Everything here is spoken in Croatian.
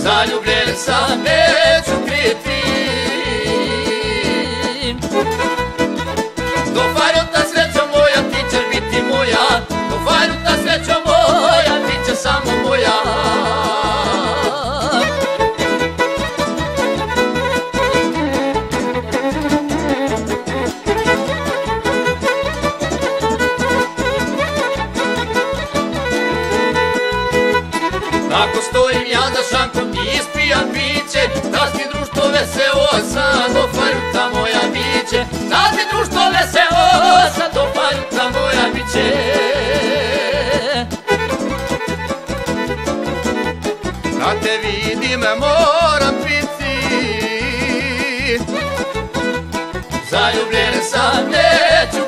Zaljubljen sam neću kriti. Do fajruta srećo moja, ti ćeš biti moja. Do fajruta srećo moja, ti ćeš samo moja. Ako stojim ja za šankom i ispijam piće, da ti društvo veselo sad do fajruta moja biće. Da ti društvo veselo sad do fajruta moja biće. Da te vidim moram piti. Zaljubljen sam neću